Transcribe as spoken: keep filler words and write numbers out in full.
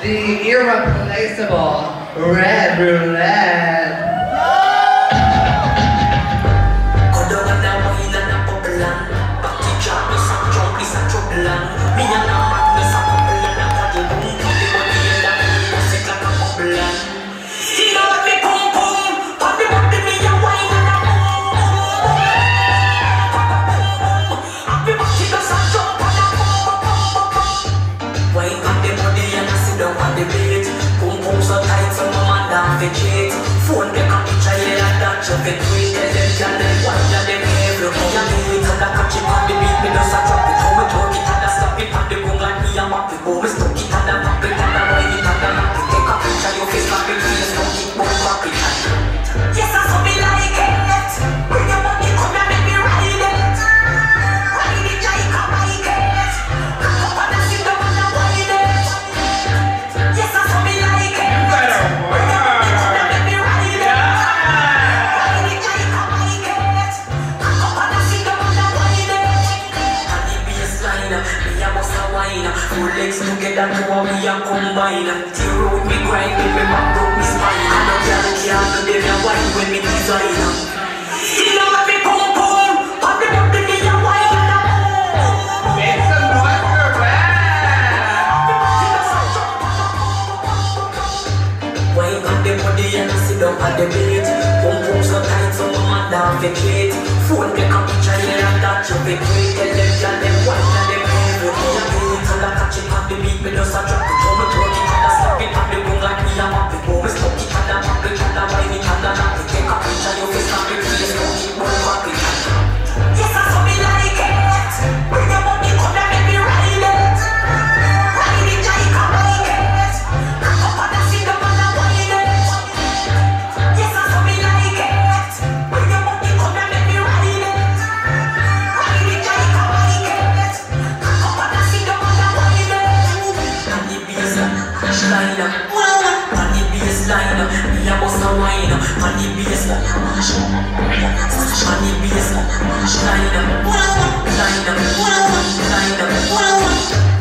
the irreplaceable Red Roulette. Phone the picture, yeah, that you fit with the left and then one of them every day I need and I catch it on the beat, me just a drop it. How me talk it and I stop it on the boom like me a map it. How me stuck it and I pop it and I ride it and I knock it. Take a picture, your face slap it, face stuck it, boom, pop it. Yes, I saw me like it. Bring your money, come and make me ride it. Ride it, I come like it. Cock up and I sit down and I ride it. Yes, I saw me like it. Bring your money, come and make me ride it. Ride it, I come like it. Cock up and I sit down and I ride it. And the bassline, me a bust a wine. Two legs together to a we a combine. Tear out me grind, me me back broke me spine. And a girl can't do them a wine when me design. You know me pum pum, pop them up in me a wine and a boom. Make some noise for Red. Wine up the body and I sit down at the beat. Pum pum so tight so my man down vacate. Phone take a picture here and that you fit with. Tell them girl them wine and them every day a beat. And I catch it on the beat, me just a drop it. How me talk it and I stop it on the boom like me a map it. How me stuck it and I pop it and I ride it and I knock it. Take a picture your face and me face stuck it, boom, pop it. Yes, I saw me like it. Bring your money, come and make me ride it. Ride it, I come like it. Cock up and I sit down and I ride it. Yes, I saw me like it. Bring your money, come and make me ride it. Ride it, I come like it. Cock up and I sit down and I ride it. And the bassline, and the bassline, me a bust a wine. And the bassline, and the bassline, line up, line up, line up.